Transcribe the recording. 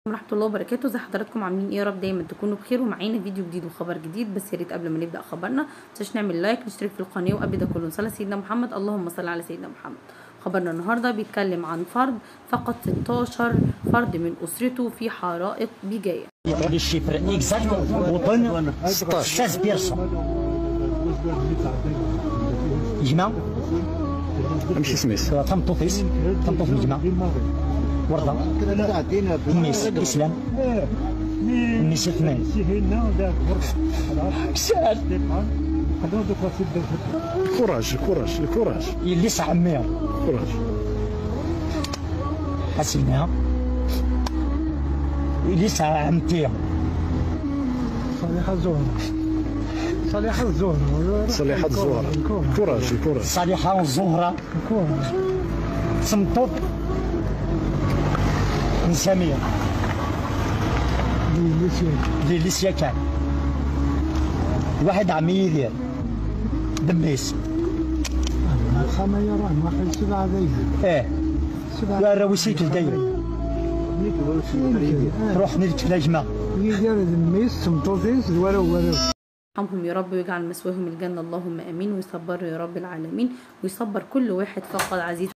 ورحمه الله وبركاته. زي حضراتكم عاملين ايه؟ يا رب دايما تكونوا بخير، ومعانا فيديو جديد وخبر جديد. بس يا ريت قبل ما نبدا خبرنا متنساش نعمل لايك، نشترك في القناه، وقبل ده كله نصلي على سيدنا محمد. اللهم صل على سيدنا محمد. خبرنا النهارده بيتكلم عن فرد فقد 16 فرد من اسرته في حرائق بجايه. الشيفر اكزاكت وطن 16 بيرسون جمع امشي سميس تمطوطيس تمطوط الجمع ورده الناس الاسلام الناس اثنين الكوراج الكوراج الكوراج اللي صعميها الكوراج حسيناها اللي صعمتيها صالحة الزهرة صالحة الزهرة صالحة الزهرة الكوراج الكوراج صالحة الزهرة تمطوط نسميها لي سياكان واحد عمي ديال دميس خمية راه واحد 7 داير لا راه وسيت داير روح نلك في الجماعة يدير دميس تمطوطيس ولو يرحمهم يا رب ويجعل مثواهم الجنه، اللهم امين. ويصبر يا رب العالمين، ويصبر كل واحد فقد عزيز